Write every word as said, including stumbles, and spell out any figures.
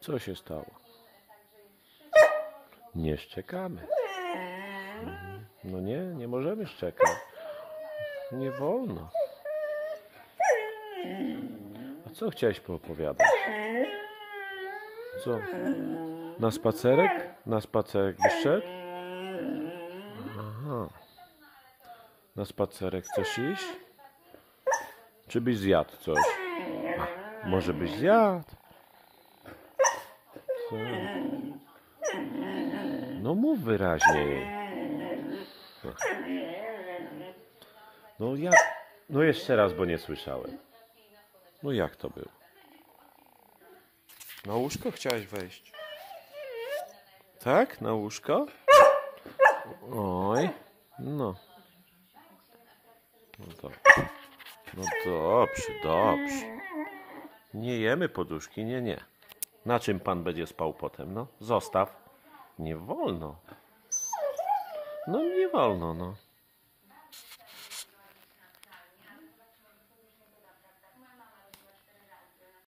Co się stało? Nie szczekamy. No nie, nie możemy szczekać. Nie wolno. A co chciałeś poopowiadać? Co? Na spacerek? Na spacerek byś szedł? Aha. Na spacerek chcesz iść? Czy byś zjadł coś? A, może byś zjadł? Co? No mów wyraźniej. No jak? No jeszcze raz, bo nie słyszałem. No jak to było? Na łóżko chciałeś wejść? Tak? Na łóżko? Oj. No. No to. No dobrze, dobrze. Nie jemy poduszki, nie, nie. Na czym pan będzie spał potem? No, zostaw. Nie wolno. No nie wolno, no.